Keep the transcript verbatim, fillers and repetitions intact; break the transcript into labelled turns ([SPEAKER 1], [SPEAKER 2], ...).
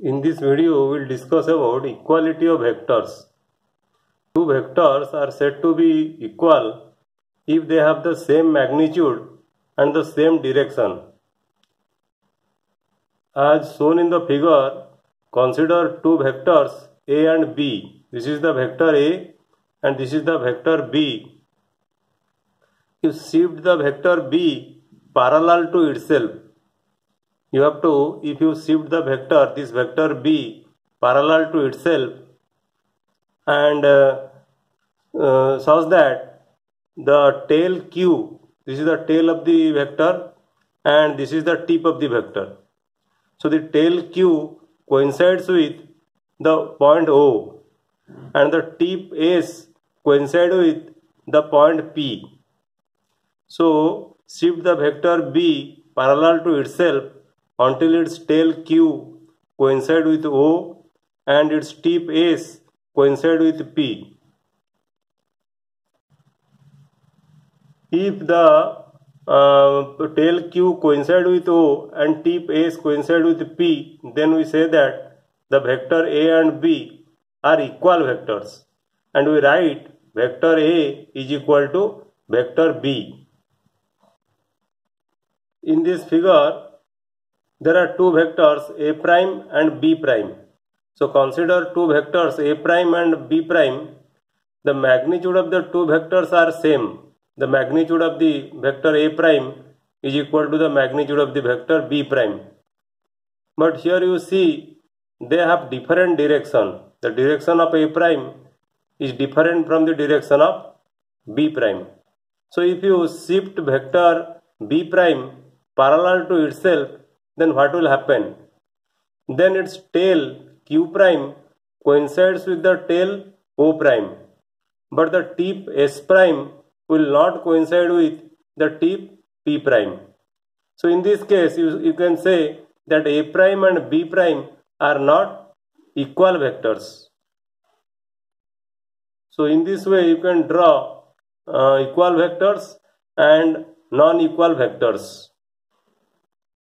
[SPEAKER 1] In this video, we will discuss about equality of vectors. Two vectors are said to be equal if they have the same magnitude and the same direction. As shown in the figure, consider two vectors A and B. This is the vector A and this is the vector B. You shift the vector B parallel to itself. You have to, if you shift the vector, this vector B parallel to itself and uh, uh, such that the tail Q, this is the tail of the vector and this is the tip of the vector. So the tail Q coincides with the point O and the tip S coincides with the point P. So shift the vector B parallel to itself until its tail Q coincide with O and its tip S coincide with P. If the uh, tail Q coincide with O and tip S coincide with P, then we say that the vector A and B are equal vectors, and we write vector A is equal to vector B. In this figure, there are two vectors A prime and B prime. So consider two vectors A prime and B prime. The magnitude of the two vectors are same. The magnitude of the vector A prime is equal to the magnitude of the vector B prime. But here you see they have different direction. The direction of A prime is different from the direction of B prime. So if you shift vector B prime parallel to itself, then what will happen? Then its tail Q prime coincides with the tail O prime, but the tip S prime will not coincide with the tip P prime. So in this case, you, you can say that A prime and B prime are not equal vectors. So in this way, you can draw uh, equal vectors and non-equal vectors.